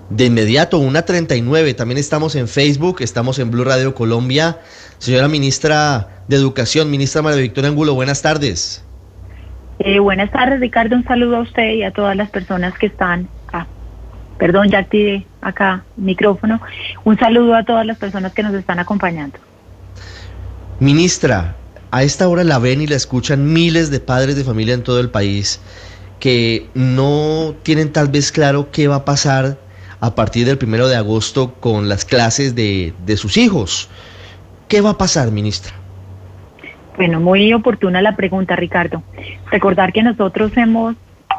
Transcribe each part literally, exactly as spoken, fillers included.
De inmediato, una treinta y nueve. También estamos en Facebook, estamos en Blue Radio Colombia. Señora ministra de Educación, ministra María Victoria Angulo, buenas tardes. Eh, buenas tardes, Ricardo. Un saludo a usted y a todas las personas que están acá. Perdón, ya activé acá el micrófono. Un saludo a todas las personas que nos están acompañando. Ministra, a esta hora la ven y la escuchan miles de padres de familia en todo el país que no tienen tal vez claro qué va a pasar a partir del primero de agosto con las clases de, de sus hijos. ¿Qué va a pasar, ministra? Bueno, muy oportuna la pregunta, Ricardo. Recordar que nosotros hemos...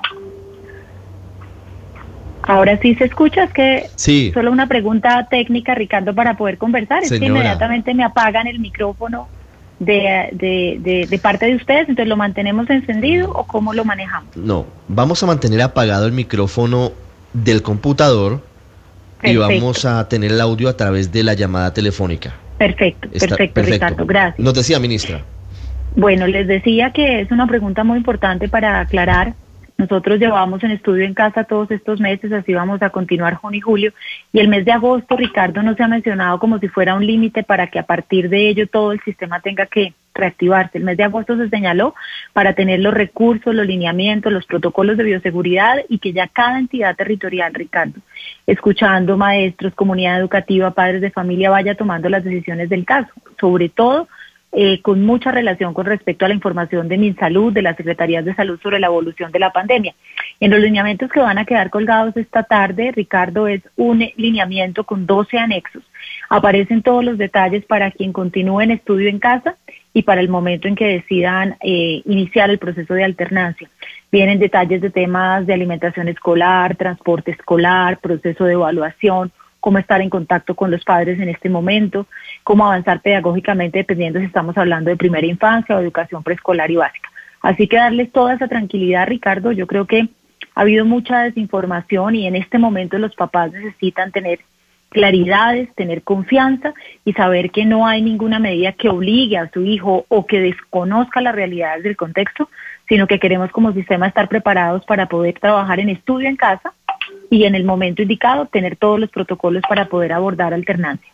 Ahora sí se escucha, es que sí. Solo una pregunta técnica, Ricardo, para poder conversar. Señora. Es que inmediatamente me apagan el micrófono de, de, de, de parte de ustedes, entonces ¿lo mantenemos encendido o cómo lo manejamos? No, vamos a mantener apagado el micrófono del computador. Perfecto. Y vamos a tener el audio a través de la llamada telefónica. Perfecto, Está, perfecto, perfecto, Ricardo, gracias. Nos decía, ministra. Bueno, les decía que es una pregunta muy importante para aclarar. Nosotros llevamos en estudio en casa todos estos meses, así vamos a continuar junio y julio. Y el mes de agosto, Ricardo, no se ha mencionado como si fuera un límite para que a partir de ello todo el sistema tenga que reactivarse. El mes de agosto se señaló para tener los recursos, los lineamientos, los protocolos de bioseguridad y que ya cada entidad territorial, Ricardo, escuchando maestros, comunidad educativa, padres de familia, vaya tomando las decisiones del caso, sobre todo Eh, con mucha relación con respecto a la información de MinSalud, de las Secretarías de Salud sobre la evolución de la pandemia. En los lineamientos que van a quedar colgados esta tarde, Ricardo, es un lineamiento con doce anexos. Aparecen todos los detalles para quien continúe en estudio en casa y para el momento en que decidan eh, iniciar el proceso de alternancia. Vienen detalles de temas de alimentación escolar, transporte escolar, proceso de evaluación, cómo estar en contacto con los padres en este momento, cómo avanzar pedagógicamente dependiendo si estamos hablando de primera infancia o educación preescolar y básica. Así que darles toda esa tranquilidad, Ricardo. Yo creo que ha habido mucha desinformación y en este momento los papás necesitan tener claridades, tener confianza y saber que no hay ninguna medida que obligue a su hijo o que desconozca las realidades del contexto, sino que queremos como sistema estar preparados para poder trabajar en estudio en casa y en el momento indicado tener todos los protocolos para poder abordar alternancia.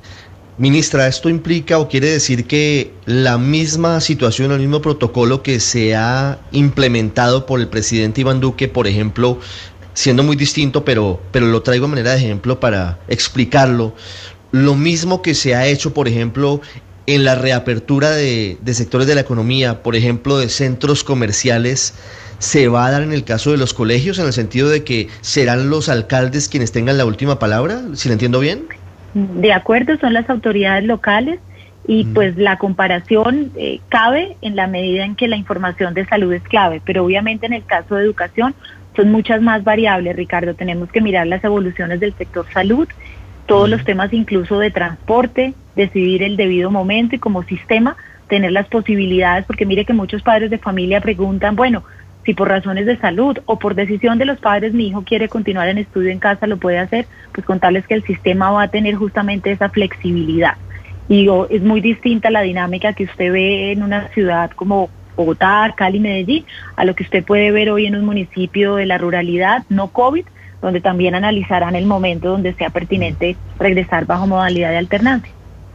Ministra, ¿esto implica o quiere decir que la misma situación, el mismo protocolo que se ha implementado por el presidente Iván Duque, por ejemplo, siendo muy distinto, pero, pero lo traigo a manera de ejemplo para explicarlo, lo mismo que se ha hecho, por ejemplo, en la reapertura de, de sectores de la economía, por ejemplo, de centros comerciales, ¿se va a dar en el caso de los colegios, en el sentido de que serán los alcaldes quienes tengan la última palabra, si lo entiendo bien? De acuerdo, son las autoridades locales y mm. pues la comparación eh, cabe en la medida en que la información de salud es clave, pero obviamente en el caso de educación son muchas más variables, Ricardo. Tenemos que mirar las evoluciones del sector salud, todos mm. los temas incluso de transporte, decidir el debido momento y como sistema tener las posibilidades, porque mire que muchos padres de familia preguntan, bueno, si por razones de salud o por decisión de los padres mi hijo quiere continuar en estudio en casa, lo puede hacer, pues contarles que el sistema va a tener justamente esa flexibilidad. Y oh, es muy distinta la dinámica que usted ve en una ciudad como Bogotá, Cali, Medellín, a lo que usted puede ver hoy en un municipio de la ruralidad, no COVID, donde también analizarán el momento donde sea pertinente regresar bajo modalidad de alternancia.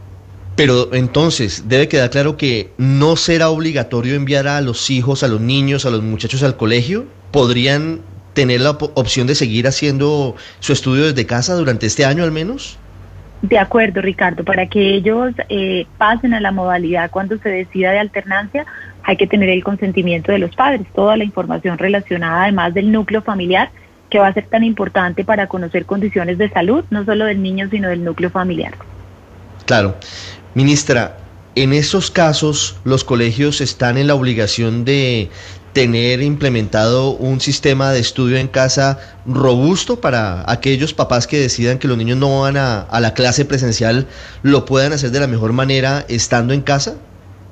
Pero entonces, debe quedar claro que no será obligatorio enviar a los hijos, a los niños, a los muchachos al colegio. ¿Podrían tener la opción de seguir haciendo su estudio desde casa durante este año al menos? De acuerdo, Ricardo. Para que ellos eh, pasen a la modalidad cuando se decida de alternancia, hay que tener el consentimiento de los padres. Toda la información relacionada, además del núcleo familiar, que va a ser tan importante para conocer condiciones de salud, no solo del niño, sino del núcleo familiar. Claro. Ministra, en esos casos los colegios están en la obligación de tener implementado un sistema de estudio en casa robusto para aquellos papás que decidan que los niños no van a, a la clase presencial, lo puedan hacer de la mejor manera estando en casa.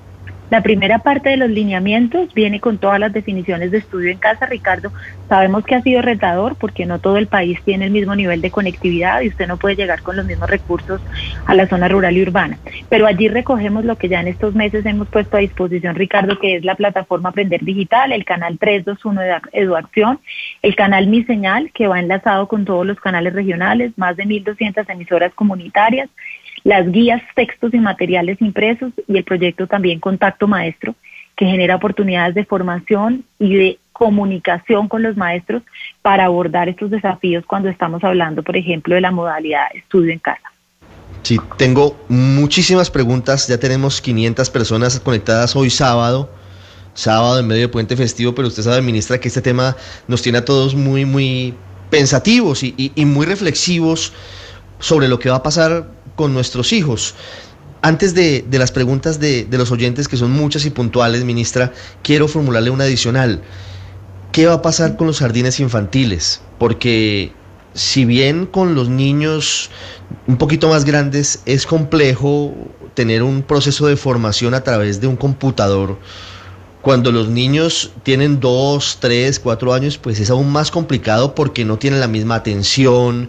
La primera parte de los lineamientos viene con todas las definiciones de estudio en casa, Ricardo. Sabemos que ha sido retador porque no todo el país tiene el mismo nivel de conectividad y usted no puede llegar con los mismos recursos a la zona rural y urbana. Pero allí recogemos lo que ya en estos meses hemos puesto a disposición, Ricardo, que es la plataforma Aprender Digital, el canal trescientos veintiuno de Eduacción, el canal Mi Señal, que va enlazado con todos los canales regionales, más de mil doscientas emisoras comunitarias, las guías, textos y materiales impresos y el proyecto también Contacto Maestro, que genera oportunidades de formación y de comunicación con los maestros para abordar estos desafíos cuando estamos hablando, por ejemplo, de la modalidad estudio en casa. Sí, tengo muchísimas preguntas, ya tenemos quinientas personas conectadas hoy sábado, sábado en medio de puente festivo, pero usted sabe, ministra, que este tema nos tiene a todos muy, muy pensativos y, y, y muy reflexivos sobre lo que va a pasar con nuestros hijos. Antes de, de las preguntas de, de los oyentes, que son muchas y puntuales, ministra, quiero formularle una adicional. ¿Qué va a pasar con los jardines infantiles? Porque si bien con los niños un poquito más grandes es complejo tener un proceso de formación a través de un computador, cuando los niños tienen dos, tres, cuatro años, pues es aún más complicado porque no tienen la misma atención,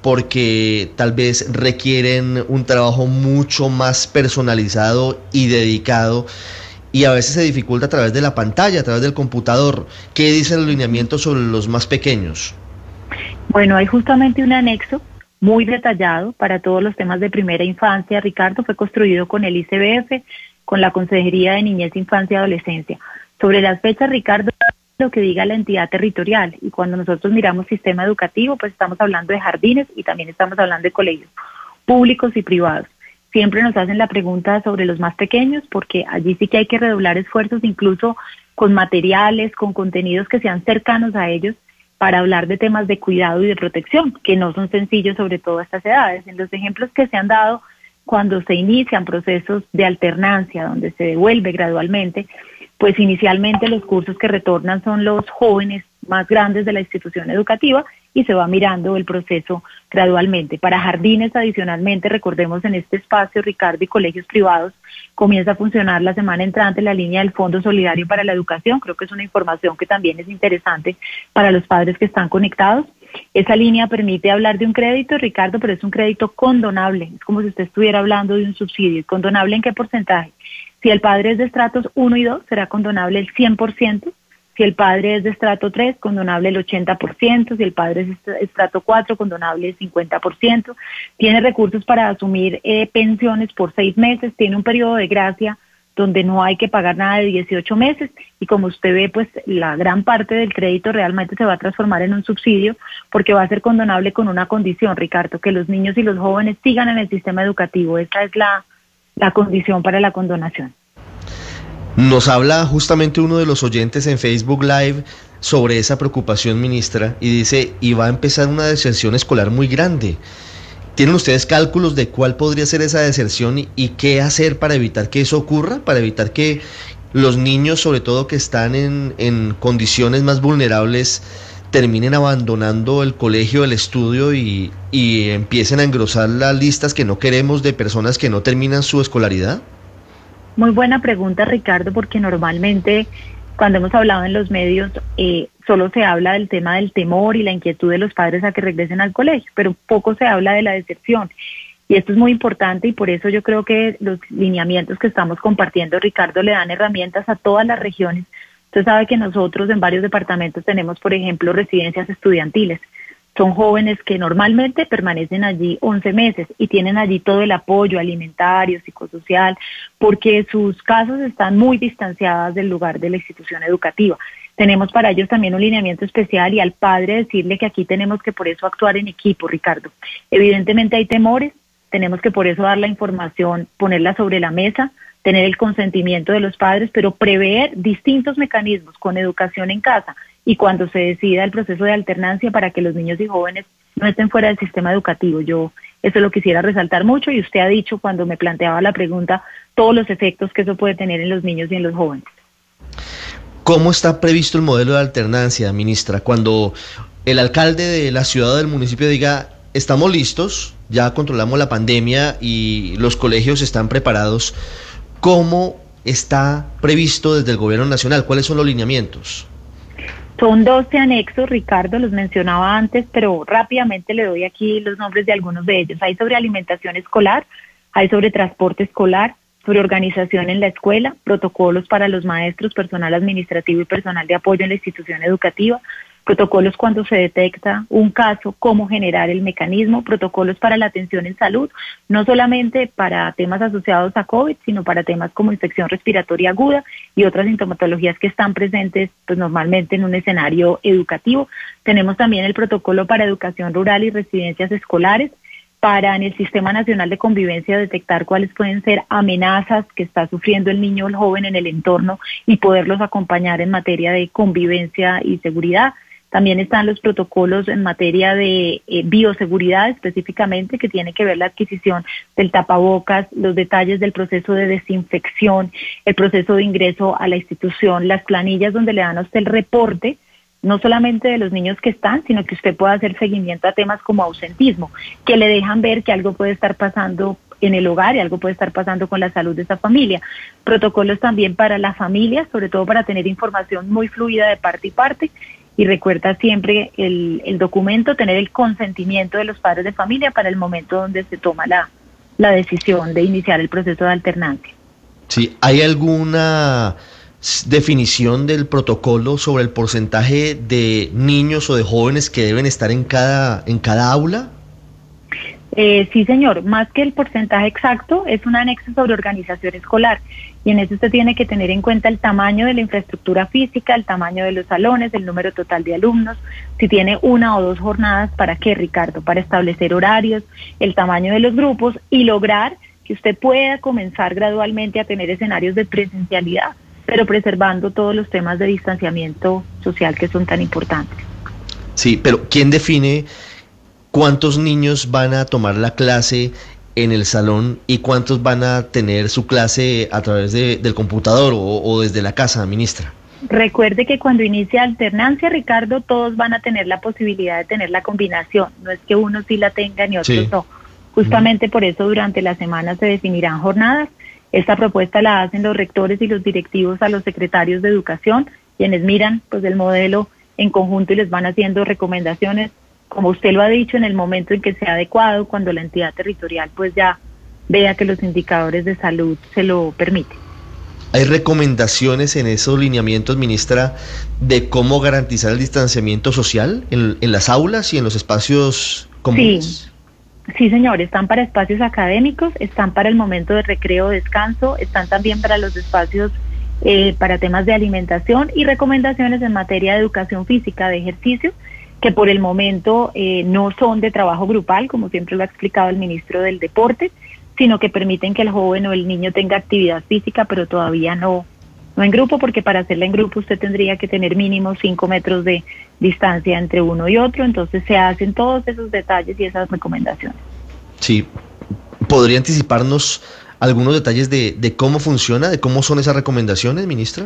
porque tal vez requieren un trabajo mucho más personalizado y dedicado, y a veces se dificulta a través de la pantalla, a través del computador. ¿Qué dice el lineamiento sobre los más pequeños? Bueno, hay justamente un anexo muy detallado para todos los temas de primera infancia, Ricardo. Fue construido con el I C B F, con la Consejería de Niñez, Infancia y Adolescencia. Sobre las fechas, Ricardo, lo que diga la entidad territorial, y cuando nosotros miramos sistema educativo, pues estamos hablando de jardines y también estamos hablando de colegios públicos y privados. Siempre nos hacen la pregunta sobre los más pequeños, porque allí sí que hay que redoblar esfuerzos, incluso con materiales, con contenidos que sean cercanos a ellos, para hablar de temas de cuidado y de protección, que no son sencillos, sobre todo a estas edades. En los ejemplos que se han dado cuando se inician procesos de alternancia, donde se devuelve gradualmente, pues inicialmente los cursos que retornan son los jóvenes más grandes de la institución educativa y se va mirando el proceso gradualmente. Para jardines, adicionalmente, recordemos en este espacio, Ricardo, y colegios privados, comienza a funcionar la semana entrante la línea del Fondo Solidario para la Educación. Creo que es una información que también es interesante para los padres que están conectados. Esa línea permite hablar de un crédito, Ricardo, pero es un crédito condonable. Es como si usted estuviera hablando de un subsidio. ¿Condonable en qué porcentaje? Si el padre es de estratos uno y dos, será condonable el cien por ciento. Si el padre es de estrato tres, condonable el ochenta por ciento. Si el padre es de estrato cuatro, condonable el cincuenta por ciento. Tiene recursos para asumir eh, pensiones por seis meses. Tiene un periodo de gracia donde no hay que pagar nada de dieciocho meses. Y como usted ve, pues la gran parte del crédito realmente se va a transformar en un subsidio, porque va a ser condonable con una condición, Ricardo, que los niños y los jóvenes sigan en el sistema educativo. Esa es la... la condición para la condonación. Nos habla justamente uno de los oyentes en Facebook Live sobre esa preocupación, ministra, y dice, y va a empezar una deserción escolar muy grande. ¿Tienen ustedes cálculos de cuál podría ser esa deserción y, y qué hacer para evitar que eso ocurra, para evitar que los niños, sobre todo que están en, en condiciones más vulnerables, terminen abandonando el colegio, el estudio y, y empiecen a engrosar las listas que no queremos de personas que no terminan su escolaridad? Muy buena pregunta, Ricardo, porque normalmente cuando hemos hablado en los medios eh, solo se habla del tema del temor y la inquietud de los padres a que regresen al colegio, pero poco se habla de la deserción. Y esto es muy importante y por eso yo creo que los lineamientos que estamos compartiendo, Ricardo, le dan herramientas a todas las regiones. Usted sabe que nosotros en varios departamentos tenemos, por ejemplo, residencias estudiantiles. Son jóvenes que normalmente permanecen allí once meses y tienen allí todo el apoyo alimentario, psicosocial, porque sus casas están muy distanciadas del lugar de la institución educativa. Tenemos para ellos también un lineamiento especial y al padre decirle que aquí tenemos que por eso actuar en equipo, Ricardo. Evidentemente hay temores, tenemos que por eso dar la información, ponerla sobre la mesa, tener el consentimiento de los padres, pero prever distintos mecanismos con educación en casa y cuando se decida el proceso de alternancia para que los niños y jóvenes no estén fuera del sistema educativo. Yo eso lo quisiera resaltar mucho y usted ha dicho cuando me planteaba la pregunta todos los efectos que eso puede tener en los niños y en los jóvenes. ¿Cómo está previsto el modelo de alternancia, ministra? Cuando el alcalde de la ciudad o del municipio diga, estamos listos, ya controlamos la pandemia y los colegios están preparados, ¿cómo está previsto desde el gobierno nacional? ¿Cuáles son los lineamientos? Son doce anexos, Ricardo, los mencionaba antes, pero rápidamente le doy aquí los nombres de algunos de ellos. Hay sobre alimentación escolar, hay sobre transporte escolar, sobre organización en la escuela, protocolos para los maestros, personal administrativo y personal de apoyo en la institución educativa, protocolos cuando se detecta un caso, cómo generar el mecanismo, protocolos para la atención en salud, no solamente para temas asociados a COVID, sino para temas como infección respiratoria aguda y otras sintomatologías que están presentes pues normalmente en un escenario educativo. Tenemos también el protocolo para educación rural y residencias escolares, para en el Sistema Nacional de Convivencia detectar cuáles pueden ser amenazas que está sufriendo el niño o el joven en el entorno y poderlos acompañar en materia de convivencia y seguridad. También están los protocolos en materia de eh, bioseguridad específicamente, que tiene que ver la adquisición del tapabocas, los detalles del proceso de desinfección, el proceso de ingreso a la institución, las planillas donde le dan a usted el reporte, no solamente de los niños que están, sino que usted pueda hacer seguimiento a temas como ausentismo, que le dejan ver que algo puede estar pasando en el hogar y algo puede estar pasando con la salud de esa familia. Protocolos también para la familia, sobre todo para tener información muy fluida de parte y parte. Y recuerda siempre el, el documento, tener el consentimiento de los padres de familia para el momento donde se toma la, la decisión de iniciar el proceso de alternancia. Sí, ¿hay alguna definición del protocolo sobre el porcentaje de niños o de jóvenes que deben estar en cada, en cada aula? Eh, sí, señor, más que el porcentaje exacto, es un anexo sobre organización escolar y en eso usted tiene que tener en cuenta el tamaño de la infraestructura física, el tamaño de los salones, el número total de alumnos, si tiene una o dos jornadas, ¿para qué, Ricardo? Para establecer horarios, el tamaño de los grupos y lograr que usted pueda comenzar gradualmente a tener escenarios de presencialidad, pero preservando todos los temas de distanciamiento social que son tan importantes. Sí, pero ¿quién define cuántos niños van a tomar la clase en el salón y cuántos van a tener su clase a través de, del computador o, o desde la casa, ministra? Recuerde que cuando inicia alternancia, Ricardo, todos van a tener la posibilidad de tener la combinación. No es que unos sí la tengan y otros sí no. Justamente por eso durante la semana se definirán jornadas. Esta propuesta la hacen los rectores y los directivos a los secretarios de educación, quienes miran pues el modelo en conjunto y les van haciendo recomendaciones, como usted lo ha dicho, en el momento en que sea adecuado, cuando la entidad territorial pues ya vea que los indicadores de salud se lo permiten. ¿Hay recomendaciones en esos lineamientos, ministra, de cómo garantizar el distanciamiento social en, en las aulas y en los espacios comunes? Sí, sí, señor, están para espacios académicos, están para el momento de recreo, descanso, están también para los espacios eh, para temas de alimentación y recomendaciones en materia de educación física, de ejercicio, que por el momento eh, no son de trabajo grupal, como siempre lo ha explicado el ministro del Deporte, sino que permiten que el joven o el niño tenga actividad física, pero todavía no, no en grupo, porque para hacerla en grupo usted tendría que tener mínimo cinco metros de distancia entre uno y otro, entonces se hacen todos esos detalles y esas recomendaciones. Sí, ¿podría anticiparnos algunos detalles de, de cómo funciona, de cómo son esas recomendaciones, ministra?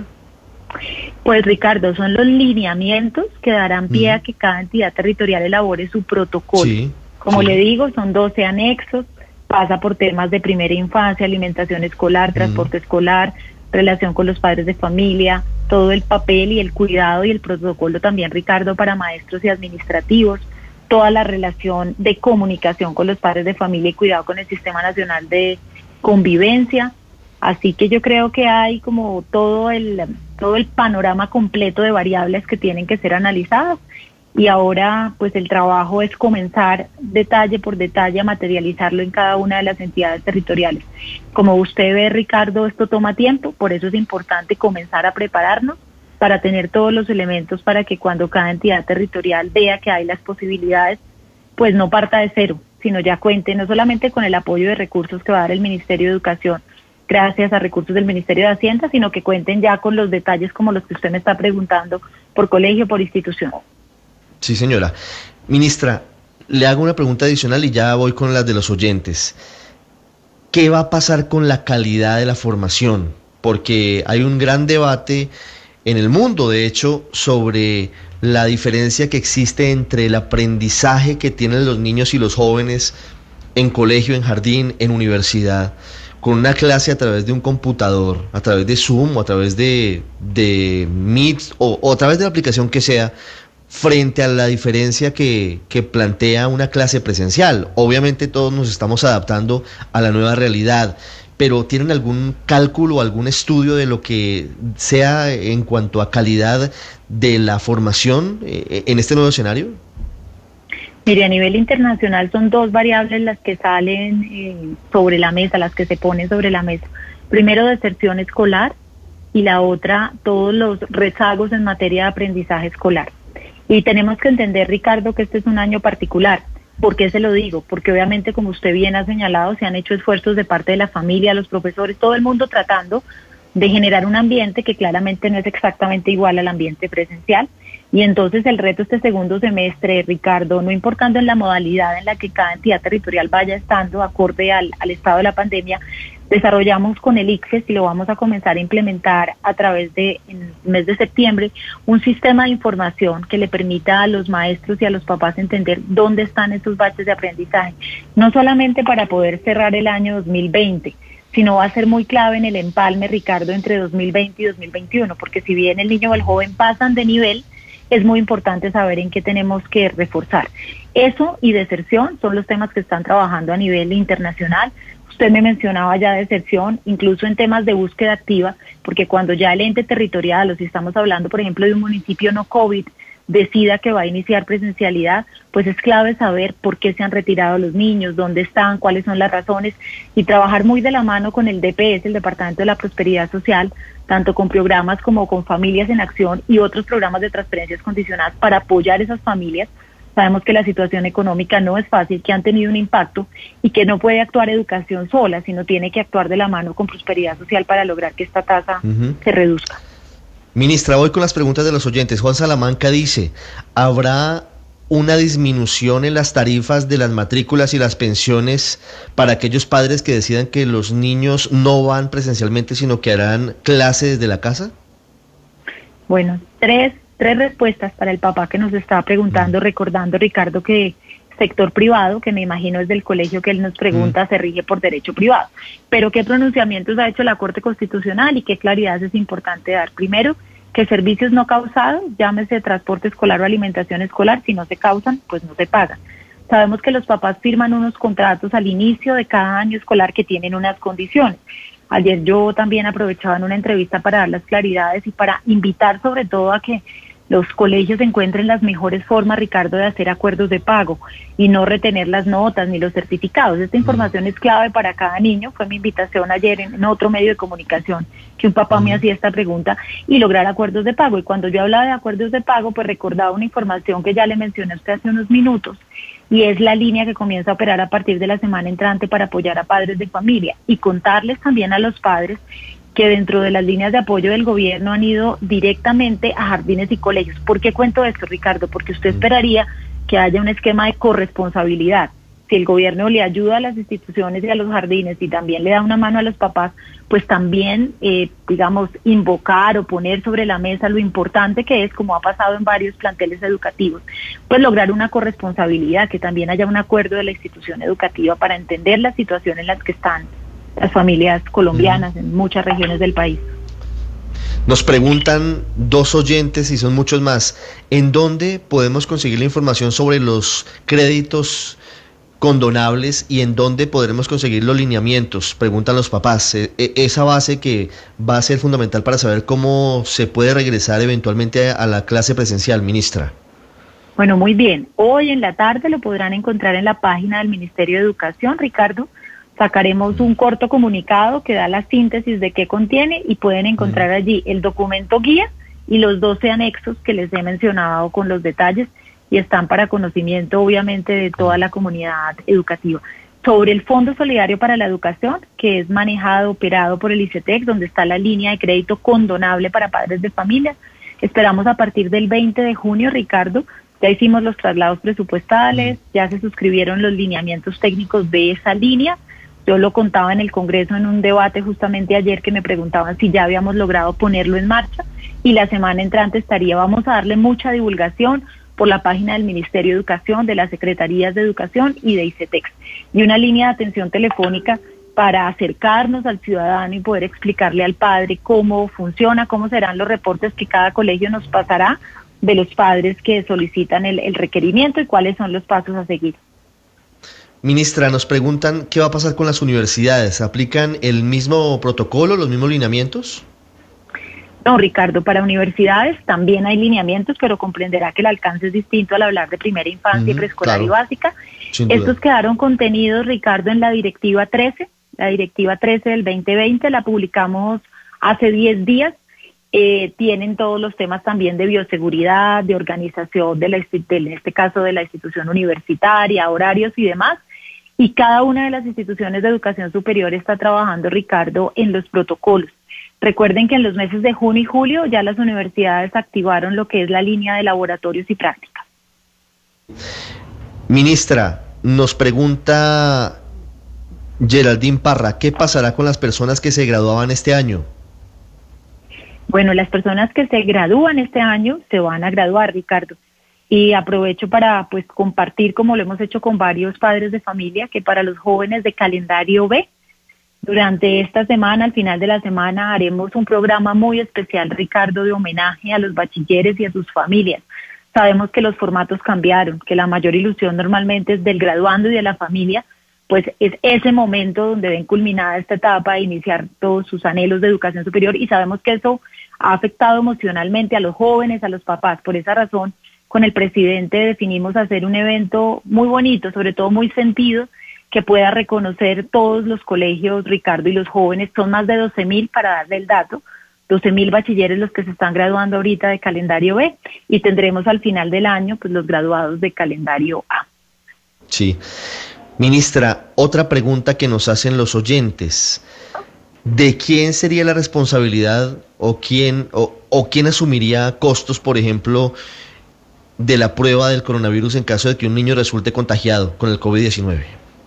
Pues Ricardo, son los lineamientos que darán pie mm. a que cada entidad territorial elabore su protocolo. Sí, Como sí. le digo, son doce anexos, pasa por temas de primera infancia, alimentación escolar, transporte mm. escolar, relación con los padres de familia, todo el papel y el cuidado y el protocolo también, Ricardo, para maestros y administrativos, toda la relación de comunicación con los padres de familia y cuidado con el Sistema Nacional de Convivencia. Así que yo creo que hay como todo el todo el panorama completo de variables que tienen que ser analizadas y ahora pues el trabajo es comenzar detalle por detalle a materializarlo en cada una de las entidades territoriales. Como usted ve, Ricardo, esto toma tiempo, por eso es importante comenzar a prepararnos para tener todos los elementos para que cuando cada entidad territorial vea que hay las posibilidades, pues no parta de cero, sino ya cuente no solamente con el apoyo de recursos que va a dar el Ministerio de Educación, gracias a recursos del Ministerio de Hacienda, sino que cuenten ya con los detalles como los que usted me está preguntando por colegio, por institución. Sí, señora. Ministra, le hago una pregunta adicional y ya voy con las de los oyentes. ¿Qué va a pasar con la calidad de la formación? Porque hay un gran debate en el mundo, de hecho, sobre la diferencia que existe entre el aprendizaje que tienen los niños y los jóvenes en colegio, en jardín, en universidad. con una clase a través de un computador, a través de Zoom o a través de, de Meet o, o a través de la aplicación que sea, frente a la diferencia que, que plantea una clase presencial? Obviamente todos nos estamos adaptando a la nueva realidad, pero ¿tienen algún cálculo, algún estudio de lo que sea en cuanto a calidad de la formación eh, en este nuevo escenario? Mire, a nivel internacional son dos variables las que salen eh, sobre la mesa, las que se ponen sobre la mesa. Primero, deserción escolar, y la otra, todos los rezagos en materia de aprendizaje escolar. Y tenemos que entender, Ricardo, que este es un año particular. ¿Por qué se lo digo? Porque obviamente, como usted bien ha señalado, se han hecho esfuerzos de parte de la familia, los profesores, todo el mundo tratando de generar un ambiente que claramente no es exactamente igual al ambiente presencial. Y entonces el reto este segundo semestre, Ricardo, no importando en la modalidad en la que cada entidad territorial vaya estando acorde al, al estado de la pandemia, desarrollamos con el ICFES y lo vamos a comenzar a implementar a través de, en el mes de septiembre, un sistema de información que le permita a los maestros y a los papás entender dónde están esos baches de aprendizaje, no solamente para poder cerrar el año dos mil veinte, sino va a ser muy clave en el empalme, Ricardo, entre dos mil veinte y dos mil veintiuno, porque si bien el niño o el joven pasan de nivel, es muy importante saber en qué tenemos que reforzar. Eso y deserción son los temas que están trabajando a nivel internacional. Usted me mencionaba ya deserción, incluso en temas de búsqueda activa, porque cuando ya el ente territorial, o si estamos hablando, por ejemplo, de un municipio no COVID, decida que va a iniciar presencialidad, pues es clave saber por qué se han retirado los niños, dónde están, cuáles son las razones, y trabajar muy de la mano con el D P S, el Departamento de la Prosperidad Social, tanto con programas como con Familias en Acción y otros programas de transferencias condicionadas para apoyar esas familias. Sabemos que la situación económica no es fácil, que han tenido un impacto y que no puede actuar educación sola, sino tiene que actuar de la mano con Prosperidad Social para lograr que esta tasa uh-huh. se reduzca. Ministra, voy con las preguntas de los oyentes. Juan Salamanca dice, ¿habrá una disminución en las tarifas de las matrículas y las pensiones para aquellos padres que decidan que los niños no van presencialmente, sino que harán clases desde la casa? Bueno, tres, tres respuestas para el papá que nos está preguntando, mm. recordando, Ricardo, que sector privado, que me imagino es del colegio que él nos pregunta, mm. se rige por derecho privado. Pero ¿qué pronunciamientos ha hecho la Corte Constitucional y qué claridad es importante dar? Primero, que servicios no causados, llámese transporte escolar o alimentación escolar, si no se causan, pues no se pagan. Sabemos que los papás firman unos contratos al inicio de cada año escolar que tienen unas condiciones. Ayer yo también aprovechaba en una entrevista para dar las claridades y para invitar sobre todo a que los colegios encuentren las mejores formas, Ricardo, de hacer acuerdos de pago y no retener las notas ni los certificados. Esta información es clave para cada niño. Fue mi invitación ayer en, en otro medio de comunicación que un papá me hacía esta pregunta y lograr acuerdos de pago. Y cuando yo hablaba de acuerdos de pago, pues recordaba una información que ya le mencioné a usted hace unos minutos, y es la línea que comienza a operar a partir de la semana entrante para apoyar a padres de familia y contarles también a los padres que dentro de las líneas de apoyo del gobierno han ido directamente a jardines y colegios. ¿Por qué cuento esto, Ricardo? Porque usted esperaría que haya un esquema de corresponsabilidad. Si el gobierno le ayuda a las instituciones y a los jardines y también le da una mano a los papás, pues también, eh, digamos, invocar o poner sobre la mesa lo importante que es, como ha pasado en varios planteles educativos, pues lograr una corresponsabilidad, que también haya un acuerdo de la institución educativa para entender la situación en la que están las familias colombianas en muchas regiones del país. Nos preguntan dos oyentes y son muchos más, ¿en dónde podemos conseguir la información sobre los créditos condonables y en dónde podremos conseguir los lineamientos? Preguntan los papás, e- esa base que va a ser fundamental para saber cómo se puede regresar eventualmente a la clase presencial, ministra. Bueno, muy bien. Hoy en la tarde lo podrán encontrar en la página del Ministerio de Educación, Ricardo. Sacaremos un corto comunicado que da la síntesis de qué contiene y pueden encontrar allí el documento guía y los doce anexos que les he mencionado con los detalles y están para conocimiento obviamente de toda la comunidad educativa. Sobre el Fondo Solidario para la Educación, que es manejado, operado por el ICETEX, donde está la línea de crédito condonable para padres de familia, esperamos a partir del veinte de junio, Ricardo. Ya hicimos los traslados presupuestales, ya se suscribieron los lineamientos técnicos de esa línea. Yo lo contaba en el Congreso en un debate justamente ayer que me preguntaban si ya habíamos logrado ponerlo en marcha y la semana entrante estaría. Vamos a darle mucha divulgación por la página del Ministerio de Educación, de las Secretarías de Educación y de ICETEX. Y una línea de atención telefónica para acercarnos al ciudadano y poder explicarle al padre cómo funciona, cómo serán los reportes que cada colegio nos pasará de los padres que solicitan el, el requerimiento y cuáles son los pasos a seguir. Ministra, nos preguntan qué va a pasar con las universidades. ¿Aplican el mismo protocolo, los mismos lineamientos? No, Ricardo, para universidades también hay lineamientos, pero comprenderá que el alcance es distinto al hablar de primera infancia uh-huh, y preescolar claro, y básica. Estos quedaron contenidos, Ricardo, en la Directiva trece, la Directiva trece del veinte veinte, la publicamos hace diez días. Eh, tienen todos los temas también de bioseguridad, de organización, de la, de, en este caso de la institución universitaria, horarios y demás. Y cada una de las instituciones de educación superior está trabajando, Ricardo, en los protocolos. Recuerden que en los meses de junio y julio ya las universidades activaron lo que es la línea de laboratorios y prácticas. Ministra, nos pregunta Geraldine Parra, ¿qué pasará con las personas que se graduaban este año? Bueno, las personas que se gradúan este año se van a graduar, Ricardo. Y aprovecho para pues compartir, como lo hemos hecho con varios padres de familia, que para los jóvenes de calendario B, durante esta semana, al final de la semana, haremos un programa muy especial, Ricardo, de homenaje a los bachilleres y a sus familias. Sabemos que los formatos cambiaron, que la mayor ilusión normalmente es del graduando y de la familia, pues es ese momento donde ven culminada esta etapa de iniciar todos sus anhelos de educación superior, y sabemos que eso ha afectado emocionalmente a los jóvenes, a los papás. Por esa razón, con el presidente definimos hacer un evento muy bonito, sobre todo muy sentido, que pueda reconocer todos los colegios, Ricardo, y los jóvenes. Son más de doce mil, para darle el dato, doce mil bachilleres los que se están graduando ahorita de calendario B, y tendremos al final del año pues los graduados de calendario A. Sí. Ministra, otra pregunta que nos hacen los oyentes. ¿De quién sería la responsabilidad o quién, o, o quién asumiría costos, por ejemplo, de la prueba del coronavirus en caso de que un niño resulte contagiado con el COVID diecinueve?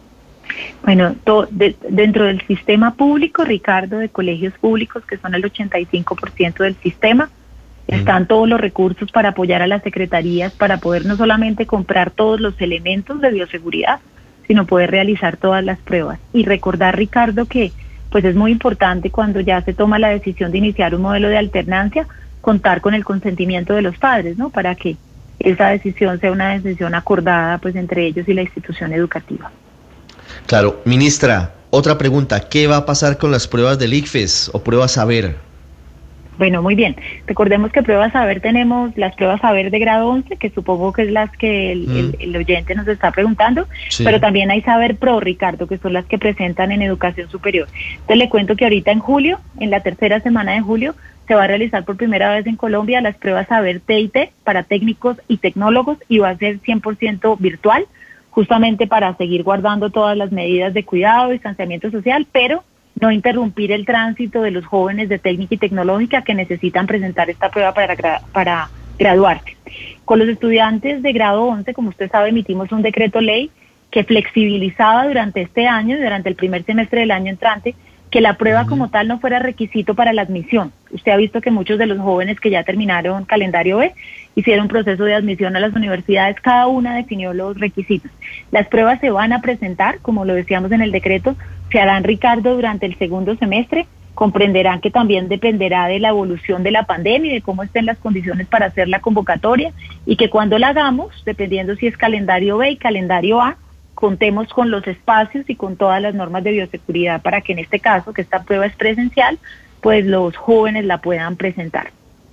Bueno, to, de, dentro del sistema público, Ricardo, de colegios públicos, que son el ochenta y cinco por ciento del sistema, mm. están todos los recursos para apoyar a las secretarías, para poder no solamente comprar todos los elementos de bioseguridad, sino poder realizar todas las pruebas. Y recordar, Ricardo, que pues es muy importante cuando ya se toma la decisión de iniciar un modelo de alternancia, contar con el consentimiento de los padres, ¿no? Para que esa decisión sea una decisión acordada pues entre ellos y la institución educativa. Claro. Ministra, otra pregunta, ¿qué va a pasar con las pruebas del ICFES o pruebas Saber? Bueno, muy bien. Recordemos que pruebas Saber tenemos las pruebas Saber de grado once, que supongo que es las que el, mm. el, el oyente nos está preguntando, sí. Pero también hay Saber Pro, Ricardo, que son las que presentan en educación superior. Entonces le cuento que ahorita en julio, en la tercera semana de julio, se va a realizar por primera vez en Colombia las pruebas Saber T I T para técnicos y tecnólogos, y va a ser cien por ciento virtual, justamente para seguir guardando todas las medidas de cuidado, distanciamiento social, pero no interrumpir el tránsito de los jóvenes de técnica y tecnológica que necesitan presentar esta prueba para, para graduarse. Con los estudiantes de grado once, como usted sabe, emitimos un decreto ley que flexibilizaba durante este año y durante el primer semestre del año entrante que la prueba uh-huh. como tal no fuera requisito para la admisión. Usted ha visto que muchos de los jóvenes que ya terminaron calendario B hicieron proceso de admisión a las universidades, cada una definió los requisitos. Las pruebas se van a presentar, como lo decíamos en el decreto, se harán, Ricardo, durante el segundo semestre. Comprenderán que también dependerá de la evolución de la pandemia y de cómo estén las condiciones para hacer la convocatoria, y que cuando la hagamos, dependiendo si es calendario B y calendario A, contemos con los espacios y con todas las normas de bioseguridad para que en este caso, que esta prueba es presencial, pues los jóvenes la puedan presentar.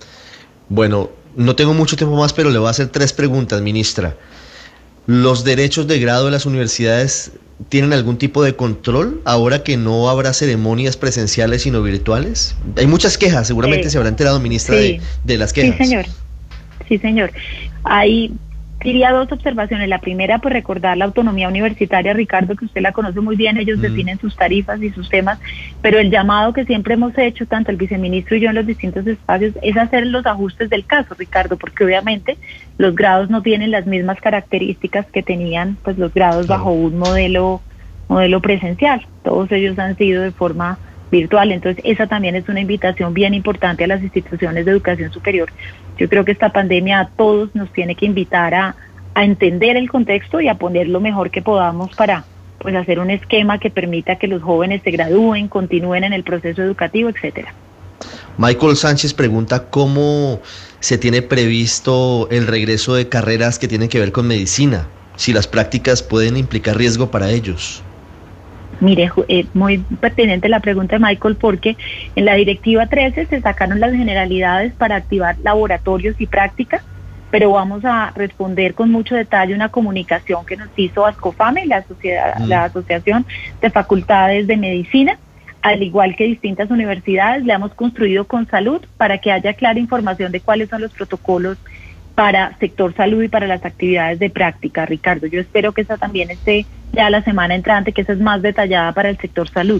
Bueno, no tengo mucho tiempo más, pero le voy a hacer tres preguntas, ministra. ¿Los derechos de grado de las universidades tienen algún tipo de control ahora que no habrá ceremonias presenciales sino virtuales? Hay muchas quejas, seguramente eh, se habrá enterado, ministra, sí, de, de las quejas. Sí, señor. Sí, señor. Hay... Diría dos observaciones. La primera, pues recordar la autonomía universitaria, Ricardo, que usted la conoce muy bien, ellos mm. definen sus tarifas y sus temas, pero el llamado que siempre hemos hecho, tanto el viceministro y yo en los distintos espacios, es hacer los ajustes del caso, Ricardo, porque obviamente los grados no tienen las mismas características que tenían pues los grados claro. bajo un modelo, modelo presencial. Todos ellos han sido de forma virtual, entonces esa también es una invitación bien importante a las instituciones de educación superior. Yo creo que esta pandemia a todos nos tiene que invitar a, a entender el contexto y a poner lo mejor que podamos para, pues hacer un esquema que permita que los jóvenes se gradúen, continúen en el proceso educativo, etcétera. Michael Sánchez pregunta cómo se tiene previsto el regreso de carreras que tienen que ver con medicina, si las prácticas pueden implicar riesgo para ellos. Mire, eh, muy pertinente la pregunta de Michael, porque en la directiva trece se sacaron las generalidades para activar laboratorios y prácticas, pero vamos a responder con mucho detalle una comunicación que nos hizo ASCOFAME, la, sociedad, mm. la Asociación de Facultades de Medicina, al igual que distintas universidades. Le hemos construido con salud para que haya clara información de cuáles son los protocolos para sector salud y para las actividades de práctica, Ricardo. Yo espero que esa también esté ya la semana entrante, que esa es más detallada para el sector salud.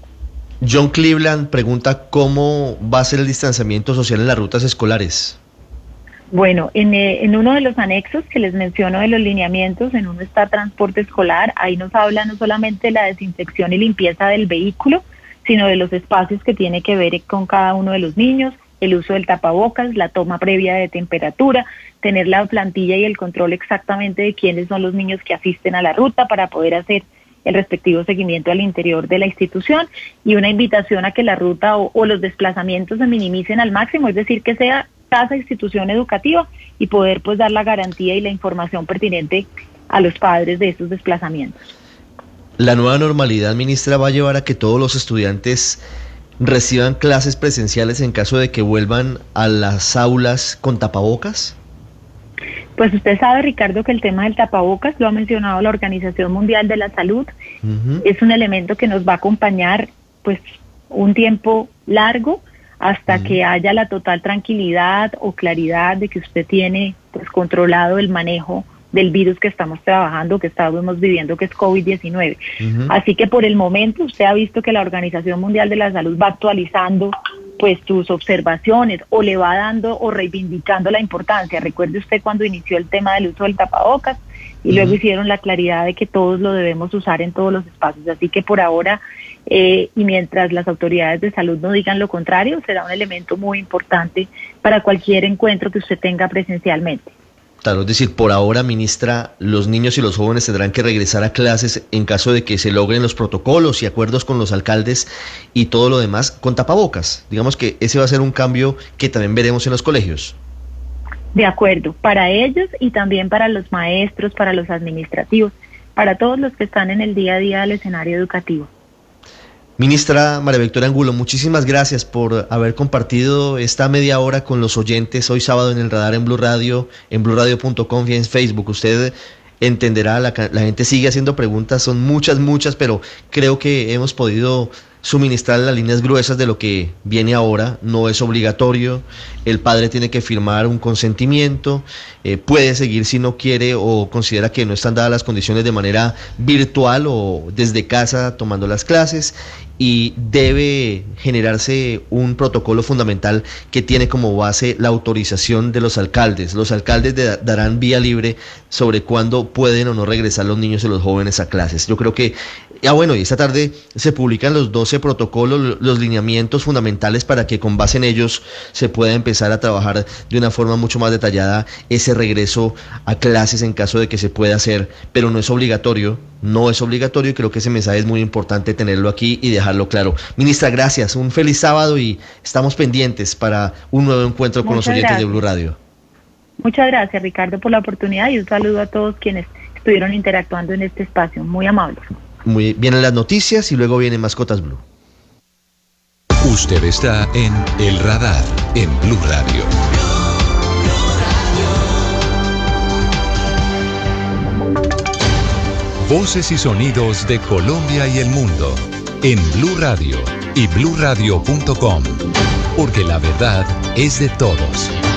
John Cleveland pregunta cómo va a ser el distanciamiento social en las rutas escolares. Bueno, en, eh, en uno de los anexos que les menciono de los lineamientos, en uno está transporte escolar, ahí nos habla no solamente de la desinfección y limpieza del vehículo, sino de los espacios que tiene que ver con cada uno de los niños, el uso del tapabocas, la toma previa de temperatura, tener la plantilla y el control exactamente de quiénes son los niños que asisten a la ruta para poder hacer el respectivo seguimiento al interior de la institución, y una invitación a que la ruta o, o los desplazamientos se minimicen al máximo, es decir, que sea casa institución educativa y poder pues dar la garantía y la información pertinente a los padres de esos desplazamientos. ¿La nueva normalidad, ministra, va a llevar a que todos los estudiantes reciban clases presenciales en caso de que vuelvan a las aulas con tapabocas? Pues usted sabe, Ricardo, que el tema del tapabocas, lo ha mencionado la Organización Mundial de la Salud, uh-huh. es un elemento que nos va a acompañar pues un tiempo largo hasta uh-huh. que haya la total tranquilidad o claridad de que usted tiene pues controlado el manejo del virus que estamos trabajando, que estamos viviendo, que es COVID diecinueve. Uh-huh. Así que por el momento usted ha visto que la Organización Mundial de la Salud va actualizando pues sus observaciones o le va dando o reivindicando la importancia. Recuerde usted cuando inició el tema del uso del tapabocas y uh-huh. luego hicieron la claridad de que todos lo debemos usar en todos los espacios. Así que por ahora, eh, y mientras las autoridades de salud no digan lo contrario, será un elemento muy importante para cualquier encuentro que usted tenga presencialmente. Claro, es decir, por ahora, ministra, los niños y los jóvenes tendrán que regresar a clases en caso de que se logren los protocolos y acuerdos con los alcaldes y todo lo demás con tapabocas. Digamos que ese va a ser un cambio que también veremos en los colegios. De acuerdo, para ellos y también para los maestros, para los administrativos, para todos los que están en el día a día del escenario educativo. Ministra María Victoria Angulo, muchísimas gracias por haber compartido esta media hora con los oyentes hoy sábado en el Radar en Blue Radio, en blue radio punto com y en Facebook. Usted entenderá, la, la gente sigue haciendo preguntas, son muchas, muchas, pero creo que hemos podido suministrar las líneas gruesas de lo que viene ahora. No es obligatorio, el padre tiene que firmar un consentimiento, eh, puede seguir si no quiere o considera que no están dadas las condiciones de manera virtual o desde casa tomando las clases, y debe generarse un protocolo fundamental que tiene como base la autorización de los alcaldes. Los alcaldes de, darán vía libre sobre cuándo pueden o no regresar los niños y los jóvenes a clases. Yo creo que, ya bueno, y esta tarde se publican los doce protocolos, los lineamientos fundamentales para que con base en ellos se pueda empezar a trabajar de una forma mucho más detallada ese regreso a clases en caso de que se pueda hacer, pero no es obligatorio, no es obligatorio y creo que ese mensaje es muy importante tenerlo aquí y dejarlo claro. Ministra, gracias, un feliz sábado y estamos pendientes para un nuevo encuentro con Muchas los oyentes gracias. de Blue Radio. Muchas gracias, Ricardo, por la oportunidad y un saludo a todos quienes estuvieron interactuando en este espacio, muy amables. Muy vienen las noticias y luego vienen Mascotas Blue. Usted está en El Radar en Blue Radio. Voces y sonidos de Colombia y el mundo en Blue Radio y blue radio punto com, porque la verdad es de todos.